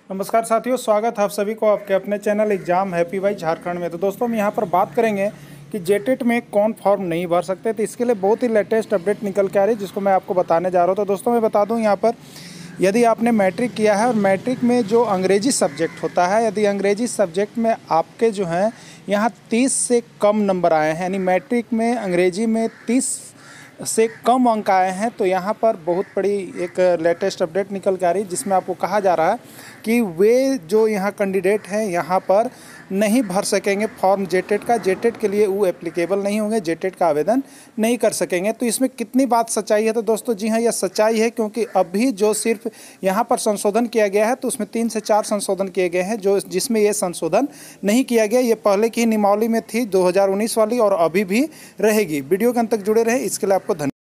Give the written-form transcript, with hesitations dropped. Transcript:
नमस्कार साथियों, स्वागत है आप सभी को आपके अपने चैनल एग्जाम हैप्पी भाई झारखंड में। तो दोस्तों हम यहाँ पर बात करेंगे कि जेटेट में कौन फॉर्म नहीं भर सकते। तो इसके लिए बहुत ही लेटेस्ट अपडेट निकल के आ रही है जिसको मैं आपको बताने जा रहा हूँ। तो दोस्तों मैं बता दूँ यहाँ पर, यदि आपने मैट्रिक किया है और मैट्रिक में जो अंग्रेजी सब्जेक्ट होता है, यदि अंग्रेजी सब्जेक्ट में आपके जो हैं यहाँ 30 से कम नंबर आए हैं, यानी मैट्रिक में अंग्रेजी में 30 से कम अंक आए हैं, तो यहाँ पर बहुत बड़ी एक लेटेस्ट अपडेट निकल के आ रही है जिसमें आपको कहा जा रहा है कि वे जो यहाँ कैंडिडेट हैं यहाँ पर नहीं भर सकेंगे फॉर्म जेटेट का। जेटेट के लिए वो एप्लीकेबल नहीं होंगे, जेटेट का आवेदन नहीं कर सकेंगे। तो इसमें कितनी बात सच्चाई है? तो दोस्तों जी हाँ, यह सच्चाई है, क्योंकि अभी जो सिर्फ यहाँ पर संशोधन किया गया है तो उसमें 3 से 4 संशोधन किए गए हैं, जो जिसमें ये संशोधन नहीं किया गया। ये पहले की नियमावली में थी 2019 वाली और अभी भी रहेगी। वीडियो के अंत तक जुड़े रहे, इसके लिए आपको धन्यवाद।